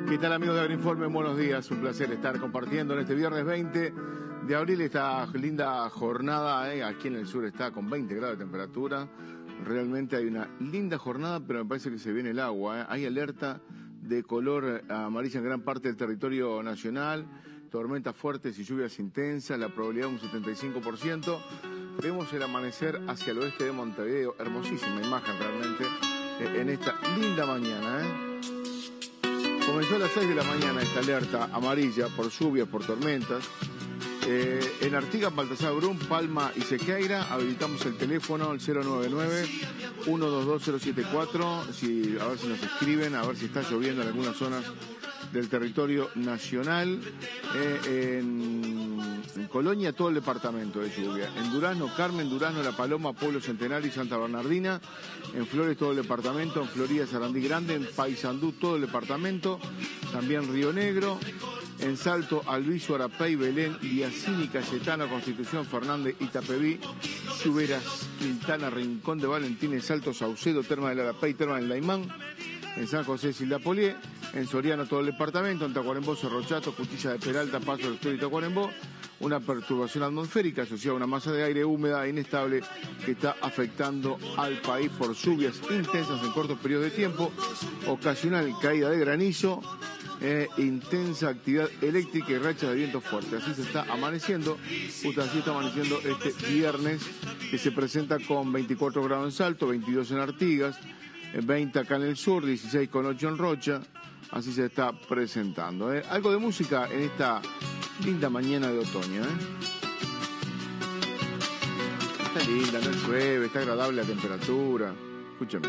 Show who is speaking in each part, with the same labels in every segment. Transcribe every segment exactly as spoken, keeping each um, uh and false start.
Speaker 1: ¿Qué tal, amigos de Agroinforme? Buenos días, un placer estar compartiendo en este viernes veinte de abril esta linda jornada, ¿eh? Aquí en el sur está con veinte grados de temperatura. Realmente hay una linda jornada, pero me parece que se viene el agua, ¿eh? Hay alerta de color amarillo en gran parte del territorio nacional, tormentas fuertes y lluvias intensas, la probabilidad un setenta y cinco por ciento. Vemos el amanecer hacia el oeste de Montevideo, hermosísima imagen realmente eh, en esta linda mañana, ¿eh? Comenzó a las seis de la mañana esta alerta amarilla por lluvias, por tormentas. Eh, en Artigas, Baltasar Brum, Palma y Sequeira habilitamos el teléfono al cero nueve nueve, uno dos dos cero siete cuatro, si, a ver si nos escriben, a ver si está lloviendo en algunas zonas del territorio nacional. Eh, en, en Colonia todo el departamento de lluvia. En Durazno, Carmen, Durazno, La Paloma, Pueblo Centenario y Santa Bernardina. En Flores todo el departamento. En Florida, Sarandí Grande. En Paysandú todo el departamento. También Río Negro. En Salto, Alviso, Arapey, Belén, Liacini, Cayetano, Constitución, Fernández, Itapeví, Lluveras, Quintana, Rincón de Valentín, Salto, Saucedo, Terma del Arapey, Terma del Laimán. En San José, Silda Polié. En Soriano todo el departamento. En Tacuarembó, Cerro Chato, Cuchilla de Peralta, Paso del Estero y Tacuarembó. Una perturbación atmosférica asociada a una masa de aire húmeda e inestable que está afectando al país por lluvias intensas en cortos periodos de tiempo, ocasional caída de granizo, eh, intensa actividad eléctrica y rachas de viento fuerte. Así se está amaneciendo, justo así está amaneciendo este viernes, que se presenta con veinticuatro grados en Salto, veintidós en Artigas, veinte acá en el sur, dieciséis con ocho en Rocha. Así se está presentando, ¿eh? Algo de música en esta linda mañana de otoño, ¿eh? Está linda, no llueve, está agradable la temperatura. Escúchame.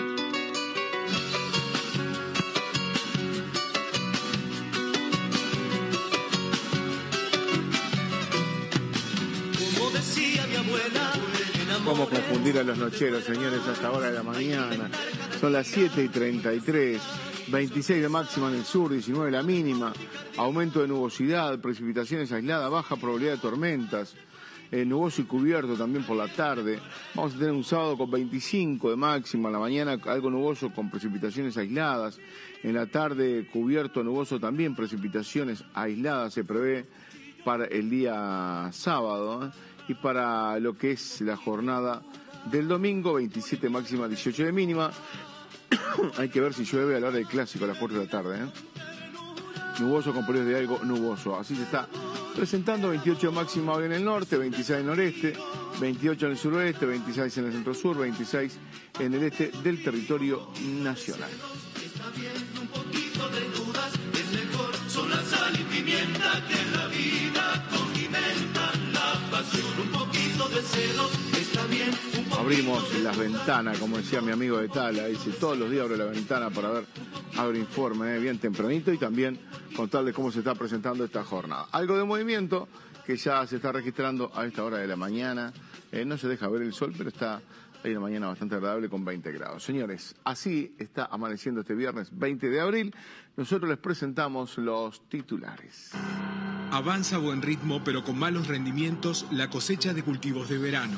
Speaker 2: Como decía mi abuela,
Speaker 1: ¿Cómo confundir a los nocheros, señores, a esta hora de la mañana? Son las siete y treinta y tres. veintiséis de máxima en el sur, diecinueve la mínima, aumento de nubosidad, precipitaciones aisladas, baja probabilidad de tormentas, eh, nuboso y cubierto también por la tarde. Vamos a tener un sábado con veinticinco de máxima, en la mañana algo nuboso con precipitaciones aisladas, en la tarde cubierto, nuboso también, precipitaciones aisladas se prevé para el día sábado, ¿eh? Y para lo que es la jornada del domingo, veintisiete máxima, dieciocho de mínima. Hay que ver si llueve a la hora del clásico, a las cuatro de la tarde, ¿eh? Nuboso con periodos de algo nuboso. Así se está presentando. veintiocho máxima hoy en el norte, veintiséis en el noreste, veintiocho en el suroeste, veintiséis en el centro sur, veintiséis en el este del territorio nacional.
Speaker 2: está bien, un poquito de dudas es mejor. Son la sal y pimienta que la vida condimentan la pasión. Un poquito de celos está bien.
Speaker 1: Abrimos las ventanas, como decía mi amigo de Tala, dice, todos los días abro la ventana para ver Agroinforme, eh, bien tempranito, y también contarles cómo se está presentando esta jornada. Algo de movimiento que ya se está registrando a esta hora de la mañana, eh, no se deja ver el sol, pero está hay una mañana bastante agradable con veinte grados. Señores, así está amaneciendo este viernes veinte de abril. Nosotros les presentamos los titulares.
Speaker 3: Avanza a buen ritmo, pero con malos rendimientos, la cosecha de cultivos de verano.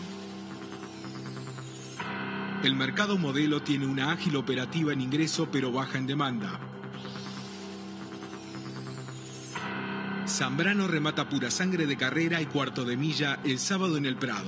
Speaker 3: El mercado modelo tiene una ágil operativa en ingreso, pero baja en demanda. Zambrano remata pura sangre de carrera y cuarto de milla el sábado en el Prado.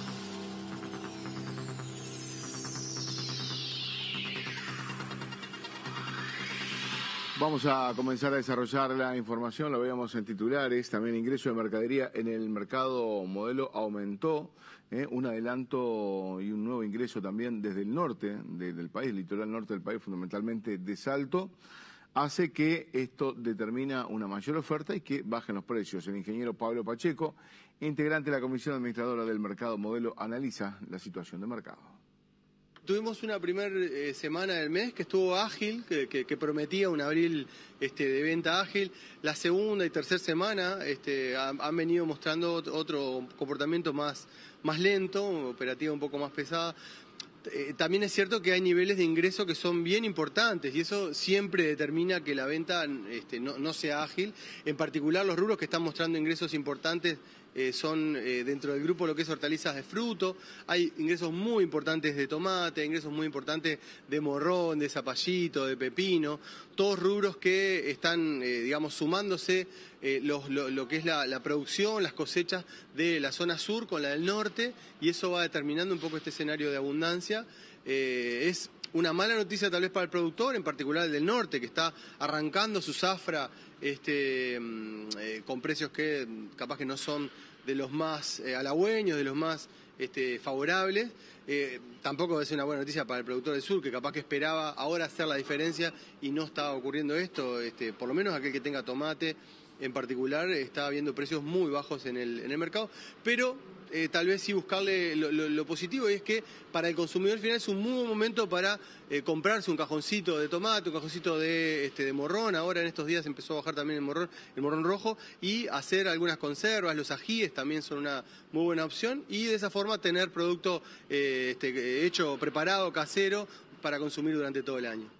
Speaker 1: Vamos a comenzar a desarrollar la información, lo veíamos en titulares, también ingreso de mercadería en el mercado modelo aumentó, eh, un adelanto y un nuevo ingreso también desde el norte de, del país, el litoral norte del país, fundamentalmente de Salto, hace que esto determina una mayor oferta y que bajen los precios. El ingeniero Pablo Pacheco, integrante de la Comisión Administradora del Mercado Modelo, analiza la situación de mercado.
Speaker 4: Tuvimos una primera eh, semana del mes que estuvo ágil, que, que, que prometía un abril este, de venta ágil. La segunda y tercera semana este, han, han venido mostrando otro comportamiento más, más lento, operativa un poco más pesada. Eh, también es cierto que hay niveles de ingreso que son bien importantes y eso siempre determina que la venta este, no, no sea ágil. En particular los rubros que están mostrando ingresos importantes eh, son eh, dentro del grupo lo que es hortalizas de fruto. Hay ingresos muy importantes de tomate, ingresos muy importantes de morrón, de zapallito, de pepino, todos rubros que están, eh, digamos, sumándose eh, lo, lo, lo que es la, la producción, las cosechas de la zona sur con la del norte, y eso va determinando un poco este escenario de abundancia. Eh, es una mala noticia tal vez para el productor, en particular el del norte, que está arrancando su zafra este, eh, con precios que capaz que no son de los más eh, halagüeños, de los más este, favorables. Eh, tampoco es una buena noticia para el productor del sur, que capaz que esperaba ahora hacer la diferencia y no estaba ocurriendo esto. Este, por lo menos aquel que tenga tomate en particular está viendo precios muy bajos en el, en el mercado, pero Eh, tal vez sí buscarle lo, lo, lo positivo, y es que para el consumidor final es un muy buen momento para eh, comprarse un cajoncito de tomate, un cajoncito de, este, de morrón. Ahora en estos días empezó a bajar también el morrón, el morrón rojo, y hacer algunas conservas. Los ajíes también son una muy buena opción, y de esa forma tener producto eh, este, hecho, preparado, casero, para consumir durante todo el año.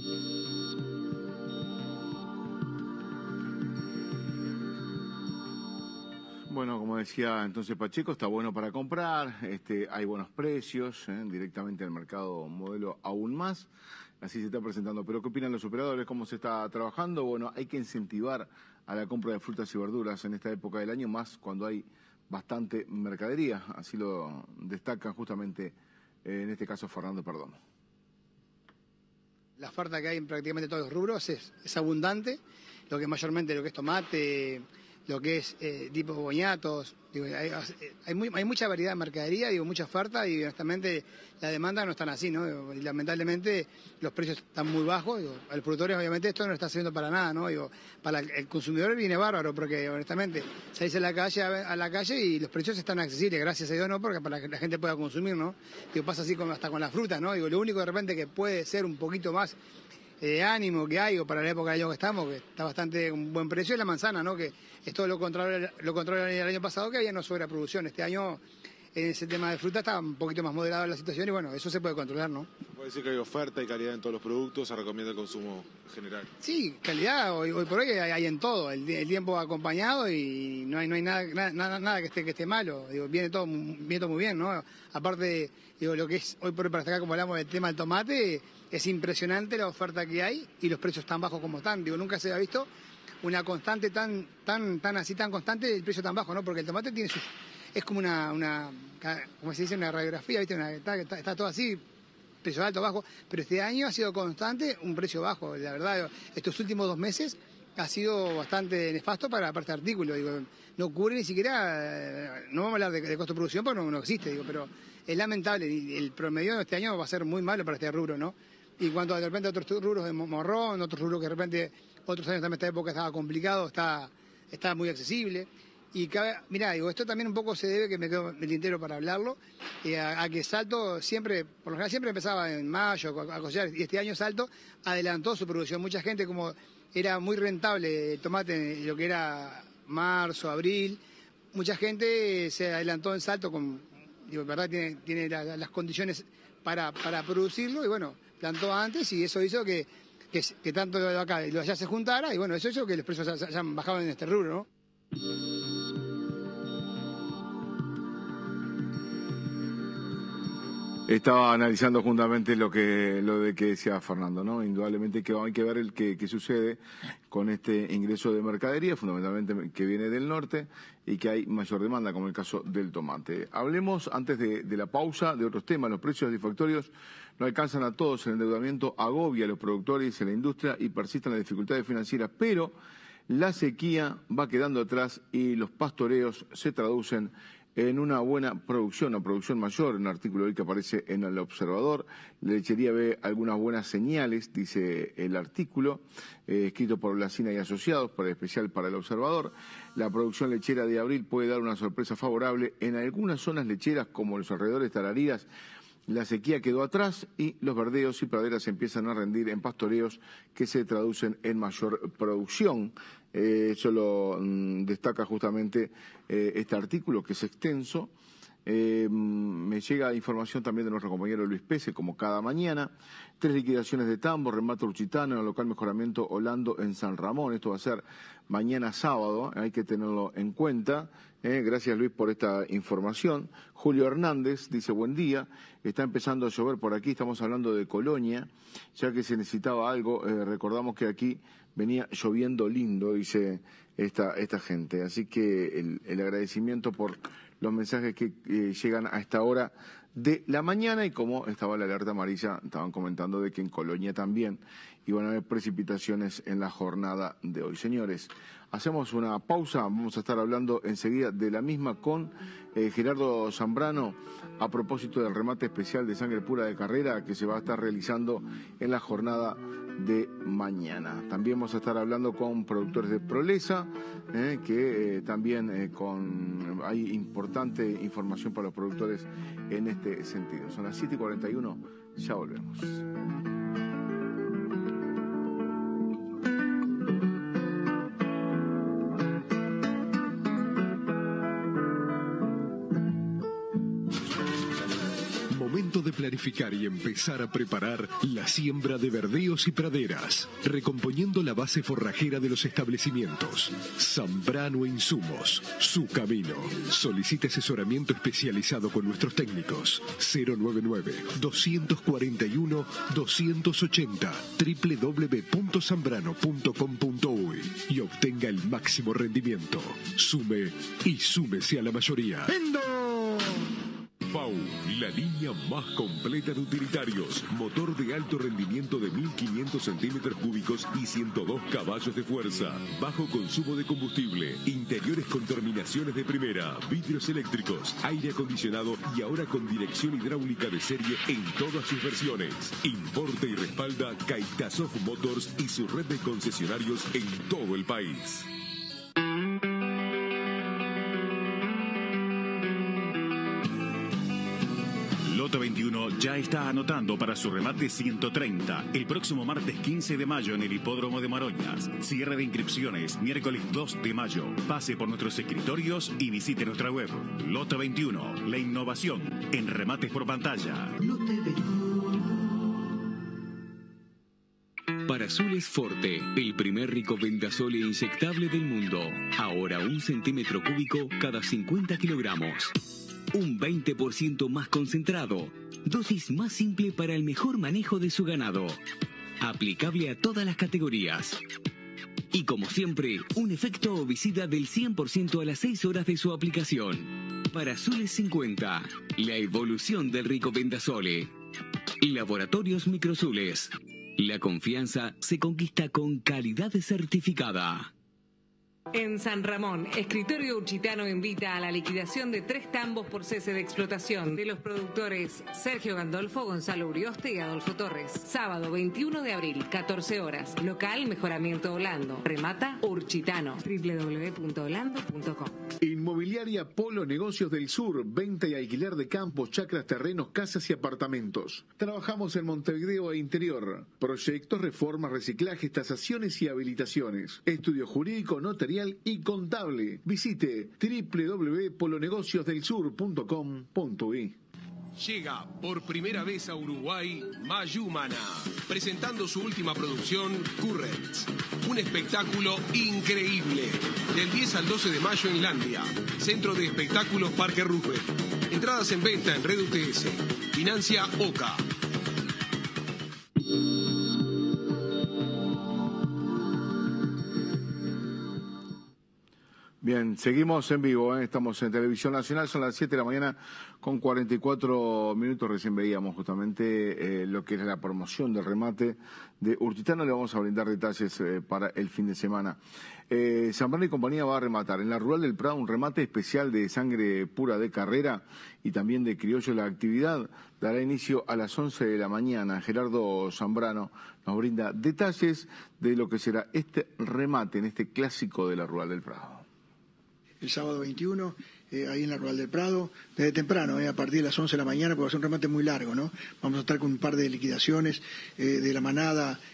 Speaker 1: Bueno, como decía entonces Pacheco, está bueno para comprar, este, hay buenos precios, ¿eh? Directamente en el mercado modelo aún más, así se está presentando. Pero ¿qué opinan los operadores? ¿Cómo se está trabajando? Bueno, hay que incentivar a la compra de frutas y verduras en esta época del año, más cuando hay bastante mercadería, así lo destaca justamente eh, en este caso Fernando Perdomo.
Speaker 5: La oferta que hay en prácticamente todos los rubros es, es abundante, lo que mayormente lo que es tomate, lo que es eh, tipo boñatos, digo, hay, hay, muy, hay mucha variedad de mercadería, digo, mucha oferta, y honestamente la demanda no están así, ¿no? Digo, y lamentablemente los precios están muy bajos, digo, a los productores obviamente esto no lo está haciendo para nada, ¿no? Digo, para el consumidor viene bárbaro, porque honestamente salís a la calle a la calle y los precios están accesibles, gracias a Dios, ¿no? Porque para que la gente pueda consumir, ¿no? Digo, pasa así con, hasta con la fruta, ¿no? Digo, lo único de repente que puede ser un poquito más de eh, ánimo que hay, o para la época del año que estamos, que está bastante un buen precio, es la manzana, ¿no? Que es todo lo contrario, lo contrario al año pasado, que había una sobreproducción. Este año, en ese tema de fruta, está un poquito más moderada la situación, y bueno, eso se puede controlar, ¿no?
Speaker 6: Puede decir que hay oferta y calidad en todos los productos, se recomienda el consumo general.
Speaker 5: Sí, calidad, hoy, hoy por hoy hay, hay en todo, el, el tiempo acompañado, y no hay, no hay nada, nada, nada que esté, que esté malo, digo, viene todo, viene todo muy bien, ¿no? Aparte, digo, lo que es hoy por hoy, para destacar, como hablamos del tema del tomate, es impresionante la oferta que hay y los precios tan bajos como están. Digo, nunca se ha visto una constante tan, tan, tan así, tan constante, el precio tan bajo, ¿no? Porque el tomate tiene su, es como una, una, como se dice, una radiografía, ¿viste? Una, está, está, está todo así, precio alto, bajo, pero este año ha sido constante un precio bajo. La verdad, estos últimos dos meses ha sido bastante nefasto para la parte de artículo. Digo, no cubre ni siquiera, no vamos a hablar de, de costo de producción porque no, no existe, digo, pero es lamentable. El promedio de este año va a ser muy malo para este rubro, ¿no? Y cuanto de repente a otros rubros de morrón, otros rubros que de repente otros años también esta época estaba complicado, está, está muy accesible. Y cabe, mirá, digo, esto también un poco se debe, que me quedo el tintero para hablarlo, eh, a, a que Salto siempre, por lo general siempre empezaba en mayo a cosechar, y este año Salto adelantó su producción. Mucha gente, como era muy rentable el tomate en lo que era marzo, abril, mucha gente se adelantó en Salto con, digo, verdad, tiene, tiene la, las condiciones para, para producirlo, y bueno, plantó antes, y eso hizo que, que, que tanto lo de acá y lo de allá se juntara, y bueno, eso hizo que los precios hayan bajado en este rubro, ¿no?
Speaker 1: Estaba analizando juntamente lo que lo de que decía Fernando, ¿no? Indudablemente que hay que ver el que, que sucede con este ingreso de mercadería, fundamentalmente que viene del norte, y que hay mayor demanda, como el caso del tomate. Hablemos, antes de, de la pausa, de otros temas. Los precios satisfactorios no alcanzan a todos, el endeudamiento agobia a los productores y a la industria y persisten las dificultades financieras, pero la sequía va quedando atrás y los pastoreos se traducen en una buena producción, una producción mayor. Un artículo hoy que aparece en El Observador. La lechería ve algunas buenas señales, dice el artículo, eh, escrito por Blasina y Asociados, para especial para El Observador. La producción lechera de abril puede dar una sorpresa favorable. En algunas zonas lecheras, como los alrededores de Tarariras, la sequía quedó atrás y los verdeos y praderas empiezan a rendir en pastoreos que se traducen en mayor producción. Eh, eso lo mm, destaca justamente eh, este artículo, que es extenso, Eh, me llega información también de nuestro compañero Luis Pese, como cada mañana. Tres liquidaciones de tambo, remate Urchitano en el local Mejoramiento Holando en San Ramón. Esto va a ser mañana sábado, hay que tenerlo en cuenta. Eh, gracias Luis por esta información. Julio Hernández dice buen día, está empezando a llover por aquí, estamos hablando de Colonia, ya que se necesitaba algo, eh, recordamos que aquí venía lloviendo lindo, dice esta, esta gente. Así que el, el agradecimiento por los mensajes que eh, llegan a esta hora de la mañana, y como estaba la alerta amarilla, estaban comentando de que en Colonia también iban a haber precipitaciones en la jornada de hoy. Señores, hacemos una pausa, vamos a estar hablando enseguida de la misma con eh, Gerardo Zambrano a propósito del remate especial de sangre pura de carrera que se va a estar realizando en la jornada de mañana. También vamos a estar hablando con productores de Prolesa, eh, que eh, también eh, con hay importante información para los productores en este sentido. Son las siete y cuarenta y uno, ya volvemos.
Speaker 3: Momento de planificar y empezar a preparar la siembra de verdeos y praderas, recomponiendo la base forrajera de los establecimientos. Zambrano Insumos, su camino. Solicite asesoramiento especializado con nuestros técnicos. cero noventa y nueve, dos cuatro uno, dos ocho cero, doble u doble u doble u punto zambrano punto com punto uy y obtenga el máximo rendimiento. Sume y súmese a la mayoría. F A U, la línea más completa de utilitarios. Motor de alto rendimiento de mil quinientos centímetros cúbicos y ciento dos caballos de fuerza. Bajo consumo de combustible. Interiores con terminaciones de primera. Vidrios eléctricos. Aire acondicionado y ahora con dirección hidráulica de serie en todas sus versiones. Importa y respalda Kaitasov Motors y su red de concesionarios en todo el país.
Speaker 7: Loto veintiuno ya está anotando para su remate ciento treinta, el próximo martes quince de mayo en el Hipódromo de Maroñas. Cierre de inscripciones, miércoles dos de mayo. Pase por nuestros escritorios y visite nuestra web. Loto veintiuno, la innovación en remates por pantalla.
Speaker 8: Parasoles Forte, el primer Ricovendasole inyectable del mundo. Ahora un centímetro cúbico cada cincuenta kilogramos. Un veinte por ciento más concentrado. Dosis más simple para el mejor manejo de su ganado. Aplicable a todas las categorías. Y como siempre, un efecto ovicida del cien por ciento a las seis horas de su aplicación. Parasoles cincuenta, la evolución del Ricovendasole. Laboratorios Microsules. La confianza se conquista con calidad certificada.
Speaker 9: En San Ramón, Escritorio Urchitano invita a la liquidación de tres tambos por cese de explotación de los productores Sergio Gandolfo, Gonzalo Urioste y Adolfo Torres. Sábado veintiuno de abril, catorce horas. Local Mejoramiento Holando. Remata Urchitano. doble u doble u doble u punto holando punto com.
Speaker 1: Inmobiliaria Polo Negocios del Sur, venta y alquiler de campos, chacras, terrenos, casas y apartamentos. Trabajamos en Montevideo e interior. Proyectos, reformas, reciclajes, tasaciones y habilitaciones. Estudio jurídico, notarial y contable. Visite doble u doble u doble u punto polo negocios del sur punto com punto uy.
Speaker 3: Llega por primera vez a Uruguay Mayumana, presentando su última producción, Currents. Un espectáculo increíble. Del diez al doce de mayo en Landia, Centro de Espectáculos Parque Roosevelt. Entradas en venta en Red U T S. Financia OCA.
Speaker 1: Bien, seguimos en vivo, ¿eh? Estamos en Televisión Nacional, son las siete de la mañana con cuarenta y cuatro minutos, recién veíamos justamente eh, lo que es la promoción del remate de Urchitano, le vamos a brindar detalles eh, para el fin de semana. Eh, Zambrano y compañía va a rematar en la Rural del Prado un remate especial de sangre pura de carrera y también de criollo. La actividad dará inicio a las once de la mañana. Gerardo Zambrano nos brinda detalles de lo que será este remate en este clásico de la Rural del Prado.
Speaker 10: El sábado veintiuno, eh, ahí en la Rural del Prado, desde temprano, eh, a partir de las once de la mañana, porque va a ser un remate muy largo, ¿no? Vamos a estar con un par de liquidaciones eh, de la manada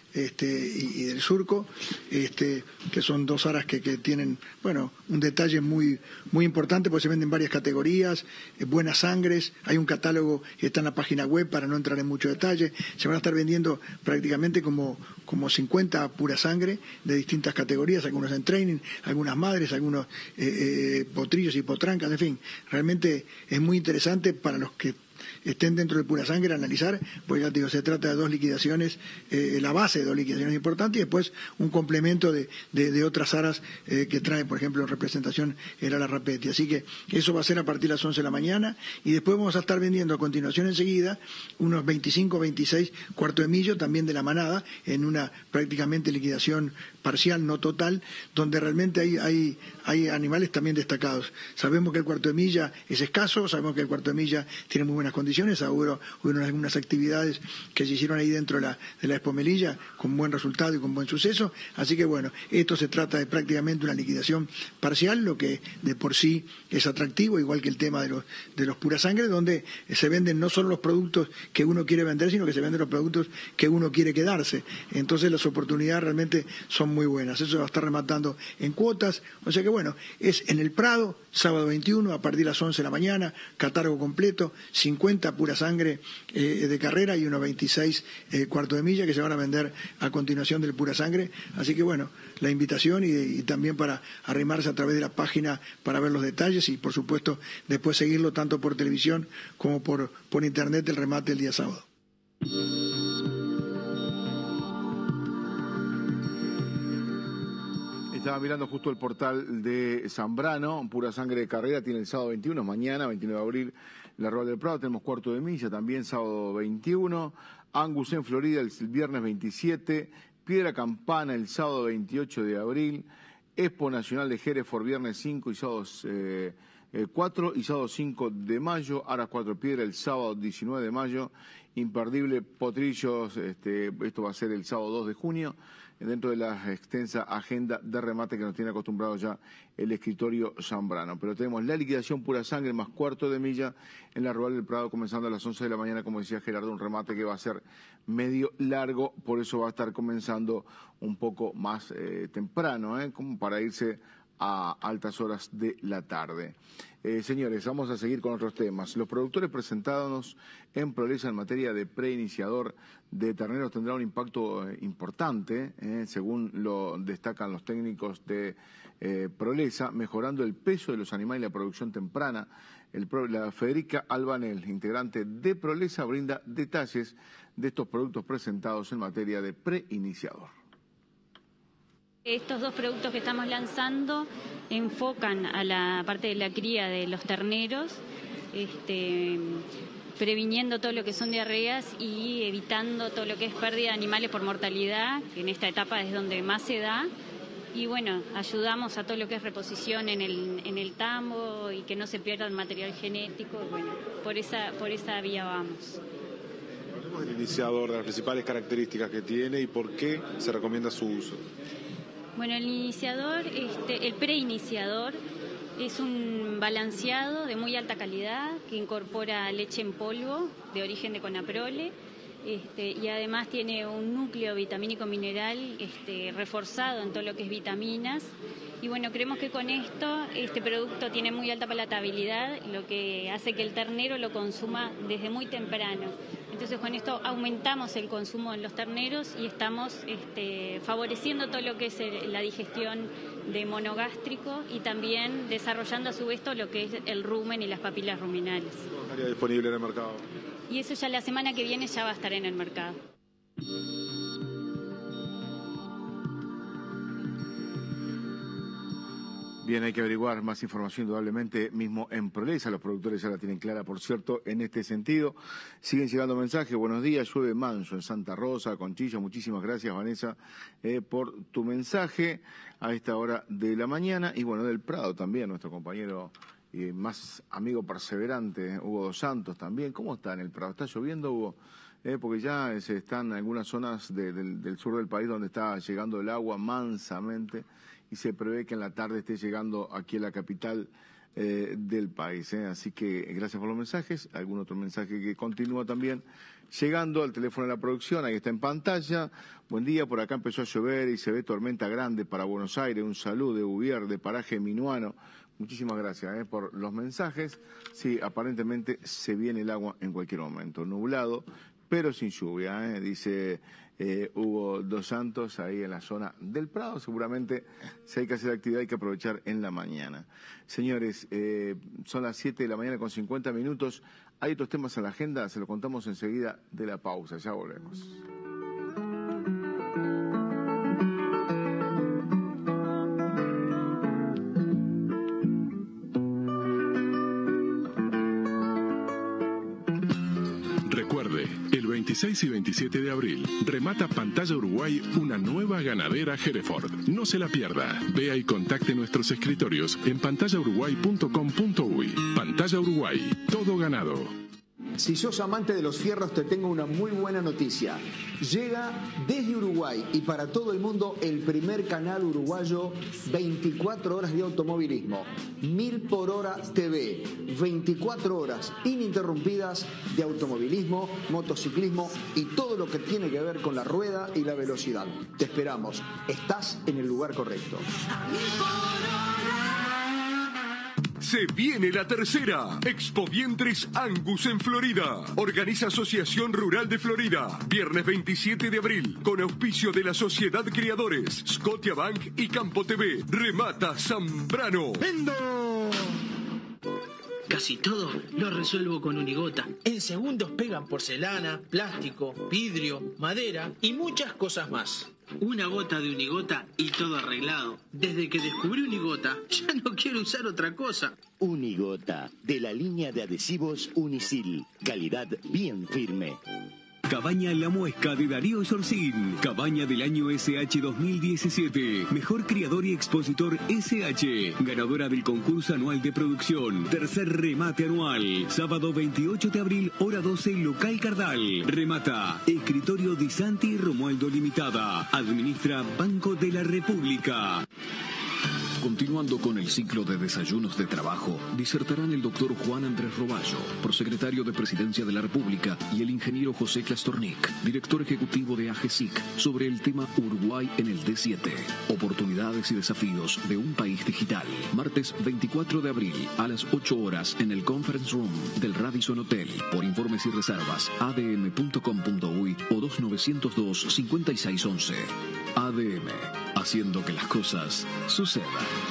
Speaker 10: este, y, y del surco, este, que son dos aras que, que tienen, bueno, un detalle muy, muy importante, porque se venden varias categorías, eh, buenas sangres, hay un catálogo que está en la página web para no entrar en mucho detalle, se van a estar vendiendo prácticamente como, como cincuenta pura sangre de distintas categorías, algunos en training, algunas madres, algunos eh, eh, potrillos y potrancas, en fin, realmente es muy interesante para los que estén dentro de pura sangre analizar, pues ya te digo, se trata de dos liquidaciones, eh, la base de dos liquidaciones importantes y después un complemento de, de, de otras aras eh, que trae, por ejemplo, en representación el ala Rapetti. Así que eso va a ser a partir de las once de la mañana y después vamos a estar vendiendo a continuación enseguida unos veinticinco, veintiséis cuarto de millo también de la manada en una prácticamente liquidación parcial, no total, donde realmente hay, hay, hay animales también destacados. Sabemos que el cuarto de milla es escaso, sabemos que el cuarto de milla tiene muy buenas condiciones, hubo, hubo algunas actividades que se hicieron ahí dentro de la, de la Expo Melilla con buen resultado y con buen suceso, así que bueno, esto se trata de prácticamente una liquidación parcial, lo que de por sí es atractivo, igual que el tema de los, de los pura sangre, donde se venden no solo los productos que uno quiere vender, sino que se venden los productos que uno quiere quedarse. Entonces las oportunidades realmente son muy buenas. Eso va a estar rematando en cuotas, o sea que bueno, es en el Prado, sábado veintiuno, a partir de las once de la mañana, catálogo completo, cincuenta pura sangre eh, de carrera y unos veintiséis eh, cuarto de milla que se van a vender a continuación del pura sangre. Así que bueno, la invitación y, y también para arrimarse a través de la página para ver los detalles y por supuesto después seguirlo tanto por televisión como por, por internet el remate el día sábado.
Speaker 1: Estaba mirando justo el portal de Zambrano, pura sangre de carrera, tiene el sábado veintiuno, mañana, veintinueve de abril, la Rueda del Prado, tenemos cuarto de milla también, sábado veintiuno, Angus en Florida el viernes veintisiete, Piedra Campana el sábado veintiocho de abril, Expo Nacional de Hereford viernes cinco y sábado eh, eh, cuatro y sábado cinco de mayo, Aras Cuatro Piedras el sábado diecinueve de mayo, imperdible Potrillos, este, esto va a ser el sábado dos de junio, dentro de la extensa agenda de remate que nos tiene acostumbrado ya el escritorio Zambrano. Pero tenemos la liquidación pura sangre más cuarto de milla en la Rural del Prado comenzando a las once de la mañana, como decía Gerardo, un remate que va a ser medio largo, por eso va a estar comenzando un poco más eh, temprano, ¿eh? como para irse a altas horas de la tarde. Eh, señores, vamos a seguir con otros temas. Los productores presentados en Prolesa en materia de preiniciador de terneros tendrá un impacto eh, importante, eh, según lo destacan los técnicos de eh, Prolesa, mejorando el peso de los animales y la producción temprana. El, la Federica Albanel, integrante de Prolesa, brinda detalles de estos productos presentados en materia de preiniciador.
Speaker 11: Estos dos productos que estamos lanzando enfocan a la parte de la cría de los terneros, este, previniendo todo lo que son diarreas y evitando todo lo que es pérdida de animales por mortalidad, que en esta etapa es donde más se da. Y bueno, ayudamos a todo lo que es reposición en el, en el tambo y que no se pierda el material genético. Bueno, por esa, por esa vía vamos.
Speaker 6: Hablemos del iniciador, de las principales características que tiene y por qué se recomienda su uso.
Speaker 11: Bueno, el iniciador, este, el preiniciador es un balanceado de muy alta calidad que incorpora leche en polvo de origen de Conaprole este, y además tiene un núcleo vitamínico mineral este, reforzado en todo lo que es vitaminas. Y bueno, creemos que con esto este producto tiene muy alta palatabilidad, lo que hace que el ternero lo consuma desde muy temprano. Entonces con esto aumentamos el consumo en los terneros y estamos este, favoreciendo todo lo que es el, la digestión de monogástrico y también desarrollando a su vez todo lo que es el rumen y las papilas ruminales.
Speaker 6: ¿Estaría disponible en el mercado?
Speaker 11: Y eso ya la semana que viene ya va a estar en el mercado.
Speaker 1: Bien, hay que averiguar más información indudablemente mismo en Prolesa. Los productores ya la tienen clara, por cierto, en este sentido. Siguen llegando mensajes. Buenos días, llueve manso en Santa Rosa, Conchilla. Muchísimas gracias, Vanessa, eh, por tu mensaje a esta hora de la mañana. Y bueno, del Prado también, nuestro compañero y más amigo perseverante, Hugo Dos Santos también. ¿Cómo está en el Prado? ¿Está lloviendo, Hugo? Eh, porque ya se están en algunas zonas de, del, del sur del país donde está llegando el agua mansamente y se prevé que en la tarde esté llegando aquí a la capital eh, del país. ¿eh? Así que gracias por los mensajes. Algún otro mensaje que continúa también llegando al teléfono de la producción, ahí está en pantalla. Buen día, por acá empezó a llover y se ve tormenta grande para Buenos Aires. Un saludo de Ubier, de Paraje Minuano. Muchísimas gracias eh, por los mensajes. Sí, aparentemente se viene el agua en cualquier momento. Nublado, pero sin lluvia, eh, dice eh, Hugo Dos Santos, ahí en la zona del Prado. Seguramente si hay que hacer actividad hay que aprovechar en la mañana. Señores, eh, son las siete de la mañana con cincuenta minutos. Hay otros temas en la agenda, se lo contamos enseguida de la pausa. Ya volvemos.
Speaker 3: Recuerde, el veintiséis y veintisiete de abril, remata Pantalla Uruguay una nueva ganadera Hereford. No se la pierda. Vea y contacte nuestros escritorios en pantalla uruguay punto com punto uy. Pantalla Uruguay, todo ganado.
Speaker 12: Si sos amante de los fierros, te tengo una muy buena noticia. Llega desde Uruguay y para todo el mundo el primer canal uruguayo veinticuatro horas de automovilismo. Mil por hora T V. veinticuatro horas ininterrumpidas de automovilismo, motociclismo y todo lo que tiene que ver con la rueda y la velocidad. Te esperamos. Estás en el lugar correcto.
Speaker 3: Se viene la tercera Expo Vientres Angus en Florida. Organiza Asociación Rural de Florida. Viernes veintisiete de abril. Con auspicio de la Sociedad Criadores, Scotiabank y Campo T V. Remata Zambrano.
Speaker 13: ¡Vendo! Casi todo lo resuelvo con Unigota. En segundos pegan porcelana, plástico, vidrio, madera y muchas cosas más. Una gota de Unigota y todo arreglado. Desde que descubrí Unigota, ya no quiero usar otra cosa.
Speaker 14: Unigota, de la línea de adhesivos Unisil. Calidad bien firme.
Speaker 8: Cabaña La Muesca de Darío Sorcín. Cabaña del año S H dos mil diecisiete. Mejor criador y expositor S H. Ganadora del concurso anual de producción. Tercer remate anual. Sábado veintiocho de abril, hora doce, local Cardal. Remata. Escritorio Di Santi Romualdo Limitada. Administra Banco de la República.
Speaker 3: Continuando con el ciclo de desayunos de trabajo, disertarán el doctor Juan Andrés Roballo, prosecretario de Presidencia de la República, y el ingeniero José Klastornik, director ejecutivo de AGESIC, sobre el tema Uruguay en el D siete, oportunidades y desafíos de un país digital. Martes veinticuatro de abril a las ocho horas en el Conference Room del Radisson Hotel. Por informes y reservas, a d m punto com punto uy o dos nueve cero dos, cinco seis uno uno. A D M, haciendo que las cosas sucedan.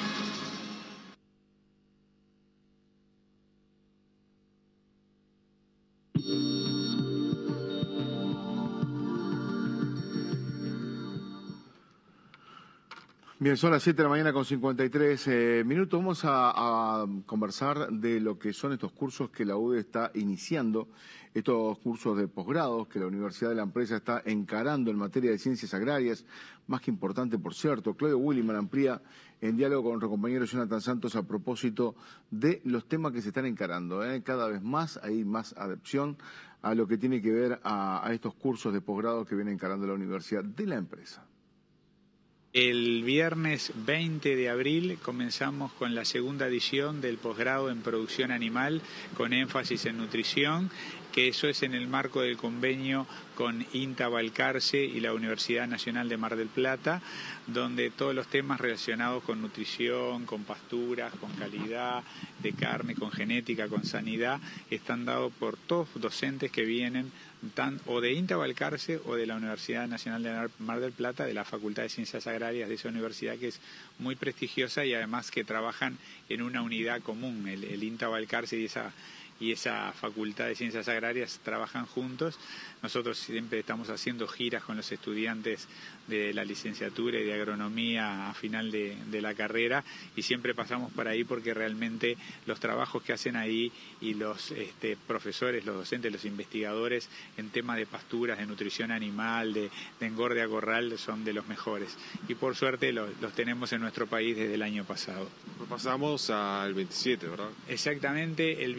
Speaker 1: Bien, son las siete de la mañana con cincuenta y tres eh, minutos. Vamos a, a conversar de lo que son estos cursos que la U D E está iniciando, estos cursos de posgrados que la Universidad de la Empresa está encarando en materia de ciencias agrarias, más que importante, por cierto. Claudio Williman amplía en diálogo con nuestro compañero Jonathan Santos a propósito de los temas que se están encarando. ¿eh? Cada vez más hay más adopción a lo que tiene que ver a, a estos cursos de posgrado que viene encarando la Universidad de la Empresa.
Speaker 15: El viernes veinte de abril comenzamos con la segunda edición del posgrado en producción animal con énfasis en nutrición, que eso es en el marco del convenio con INTA Balcarce y la Universidad Nacional de Mar del Plata, donde todos los temas relacionados con nutrición, con pasturas, con calidad de carne, con genética, con sanidad, están dados por todos docentes que vienen tan, o de INTA Balcarce o de la Universidad Nacional de Mar del Plata, de la Facultad de Ciencias Agrarias de esa universidad, que es muy prestigiosa y además que trabajan en una unidad común. El, el INTA Balcarce y esa y esa Facultad de Ciencias Agrarias trabajan juntos. Nosotros siempre estamos haciendo giras con los estudiantes de la licenciatura y de agronomía a final de, de la carrera y siempre pasamos por ahí porque realmente los trabajos que hacen ahí y los este, profesores, los docentes, los investigadores en temas de pasturas, de nutrición animal, de, de engorde a corral son de los mejores. Y por suerte los, los tenemos en nuestro país desde el año pasado.
Speaker 6: Pasamos al veintisiete, ¿verdad?
Speaker 15: Exactamente, el viernes veintisiete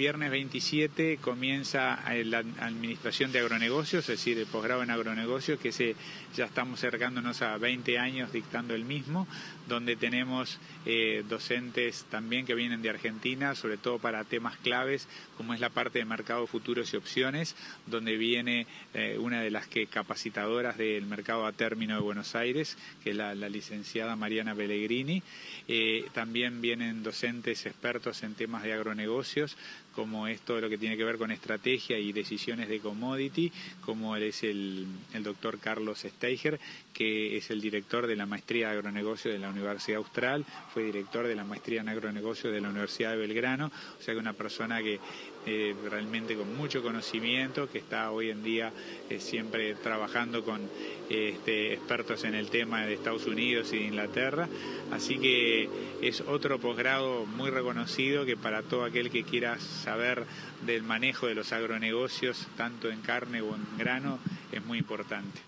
Speaker 15: veintisiete comienza la administración de agronegocios, es decir, el posgrado en agronegocios, que ese ya estamos acercándonos a veinte años dictando el mismo, donde tenemos eh, docentes también que vienen de Argentina, sobre todo para temas claves, como es la parte de mercado, futuros y opciones, donde viene eh, una de las que capacitadoras del mercado a término de Buenos Aires, que es la, la licenciada Mariana Pellegrini. Eh, también vienen docentes expertos en temas de agronegocios, como es todo lo que tiene que ver con estrategia y decisiones de commodity, como es el, el doctor Carlos Steiger, que es el director de la maestría de agronegocio de la Universidad Austral, fue director de la maestría en agronegocio de la Universidad de Belgrano, o sea que una persona que eh, realmente con mucho conocimiento, que está hoy en día eh, siempre trabajando con eh, este, expertos en el tema de Estados Unidos y de Inglaterra, así que es otro posgrado muy reconocido que para todo aquel que quiera saber del manejo de los agronegocios, tanto en carne o en grano, es muy importante.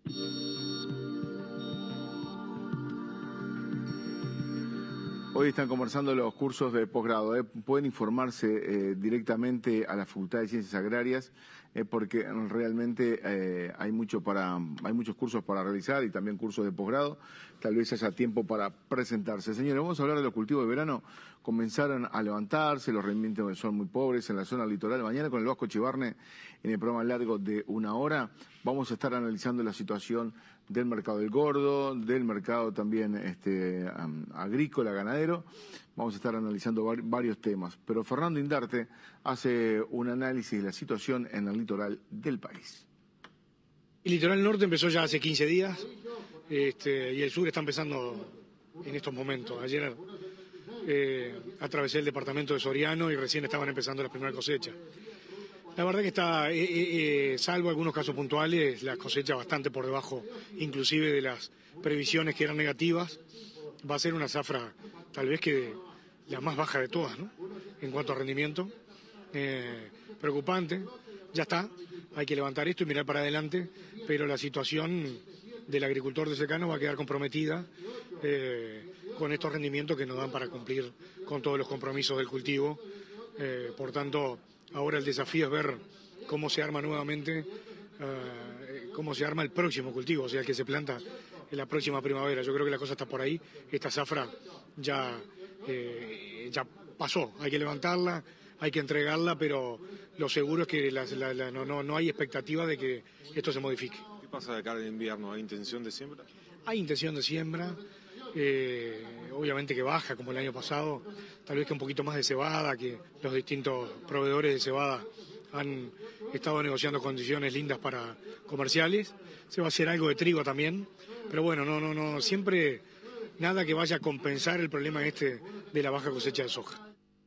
Speaker 1: Hoy están conversando los cursos de posgrado. ¿eh? Pueden informarse eh, directamente a la Facultad de Ciencias Agrarias eh, porque realmente eh, hay mucho para, hay muchos cursos para realizar y también cursos de posgrado. Tal vez haya tiempo para presentarse. Señores, vamos a hablar de los cultivos de verano. Comenzaron a levantarse, los rendimientos son muy pobres en la zona litoral. Mañana con el Vasco Chivarne, en el programa largo de una hora, vamos a estar analizando la situación del mercado del gordo, del mercado también este, um, agrícola, ganadero. Vamos a estar analizando var varios temas. Pero Fernando Indarte hace un análisis de la situación en el litoral del país.
Speaker 16: El litoral norte empezó ya hace quince días este, y el sur está empezando en estos momentos. Ayer eh, atravesé el departamento de Soriano y recién estaban empezando las primeras cosechas. La verdad que está, eh, eh, eh, salvo algunos casos puntuales, la cosecha bastante por debajo, inclusive de las previsiones que eran negativas. Va a ser una zafra, tal vez que la más baja de todas, ¿no? En cuanto a rendimiento. Eh, preocupante, ya está, hay que levantar esto y mirar para adelante, pero la situación del agricultor de secano va a quedar comprometida eh, con estos rendimientos que nos dan para cumplir con todos los compromisos del cultivo. Eh, por tanto, ahora el desafío es ver cómo se arma nuevamente, uh, cómo se arma el próximo cultivo, o sea, el que se planta en la próxima primavera. Yo creo que la cosa está por ahí. Esta zafra ya, eh, ya pasó. Hay que levantarla, hay que entregarla, pero lo seguro es que la, la, la, no, no, no hay expectativa de que esto se modifique.
Speaker 6: ¿Qué pasa de cara al invierno? ¿Hay intención de siembra?
Speaker 16: Hay intención de siembra. Eh, obviamente que baja como el año pasado, tal vez que un poquito más de cebada, que los distintos proveedores de cebada han estado negociando condiciones lindas para comerciales. Se va a hacer algo de trigo también, pero bueno, no, no, no, siempre nada que vaya a compensar el problema este de la baja cosecha de soja.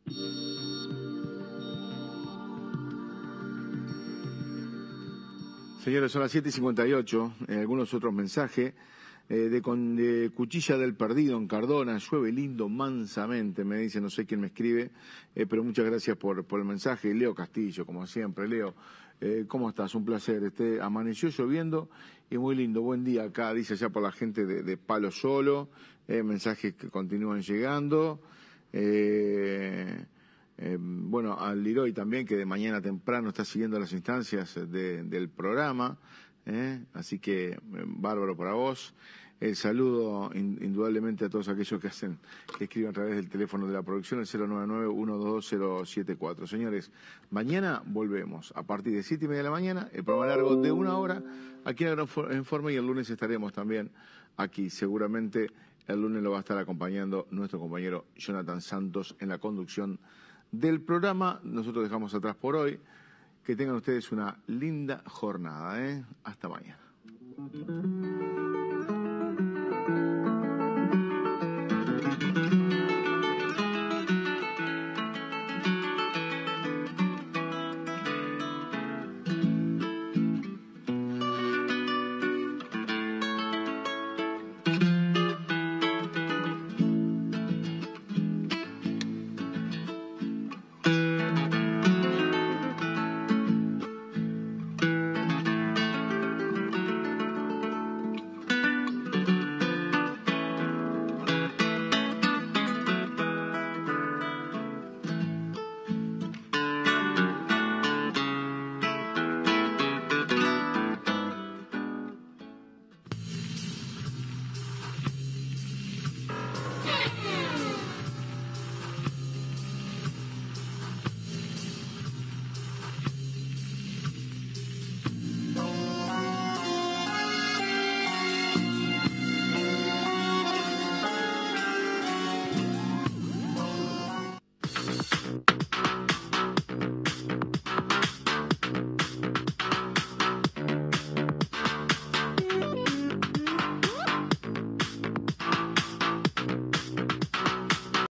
Speaker 1: Señores, son las siete y cincuenta y ocho, eh, algunos otros mensajes. Eh, de, con, de Cuchilla del Perdido en Cardona, llueve lindo mansamente, me dice, no sé quién me escribe, eh, pero muchas gracias por, por el mensaje. Leo Castillo, como siempre. Leo, eh, ¿cómo estás? Un placer. Este, amaneció lloviendo y muy lindo. Buen día acá, dice allá por la gente de, de Palo Solo, eh, mensajes que continúan llegando. Eh, eh, bueno, al Leroy también, que de mañana temprano está siguiendo las instancias de, del programa. ¿Eh? Así que, eh, bárbaro para vos. El saludo in, indudablemente a todos aquellos que hacen, que escriben a través del teléfono de la producción, el cero nueve nueve, uno dos dos, cero siete cuatro. Señores, mañana volvemos a partir de siete y media de la mañana, el programa largo de una hora, aquí en Agroinforme, y el lunes estaremos también aquí. Seguramente el lunes lo va a estar acompañando nuestro compañero Jonathan Santos en la conducción del programa. Nosotros dejamos atrás por hoy. Que tengan ustedes una linda jornada, ¿eh? Hasta mañana.